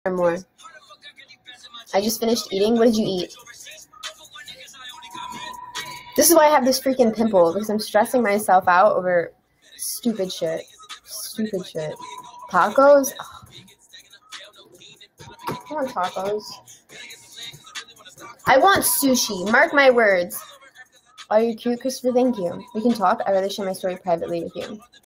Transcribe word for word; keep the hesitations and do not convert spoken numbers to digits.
or more. I just finished eating. What did you eat? This is why I have this freaking pimple, because I'm stressing myself out over stupid shit. Stupid shit. Tacos? Oh. I want tacos. I want sushi. Mark my words. Are you cute, Christopher? Thank you. We can talk. I'd rather share my story privately with you.